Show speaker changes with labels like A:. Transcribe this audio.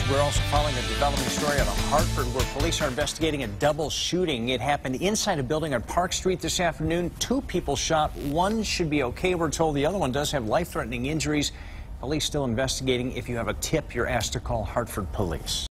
A: We're also following a developing story out of Hartford where police are investigating a double shooting. It happened inside a building on Park Street this afternoon. 2 people shot. One should be okay, we're told. The other one does have life-threatening injuries. Police still investigating. If you have a tip, you're asked to call Hartford Police.